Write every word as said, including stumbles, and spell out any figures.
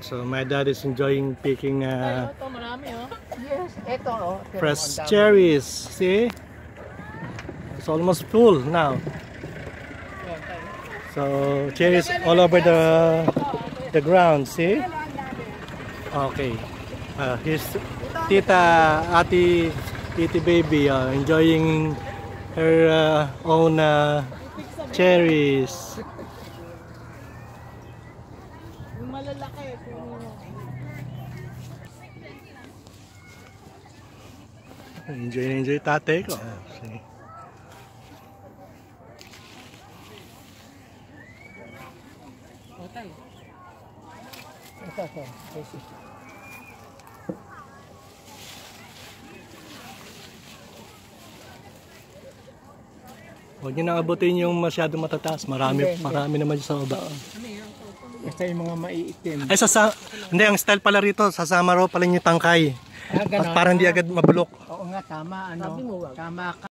So my dad is enjoying picking uh, Ito, marami oh. Yes, ito oh. fresh cherries. See? It's almost full now. So cherries all over the the ground. See? Okay. Uh, here's Tita Ati Titi Baby uh, enjoying her uh, own uh, cherries. Yung malalaki. Enjoy na enjoy tatay ko. See? Hotel. Ito, ito. Ito. Huwag niyo nang abutin yung masyado matataas. Marami, Hindi, hindi. marami naman dyan sa baba. Ito yung mga maiitim. Ay, sasa hindi, ang style pala rito, sasama raw pala yung tangkay. Ah, ganon. Para hindi agad mabulok. Oo nga, tama. Ano, Sabi mo, wag. tama ka.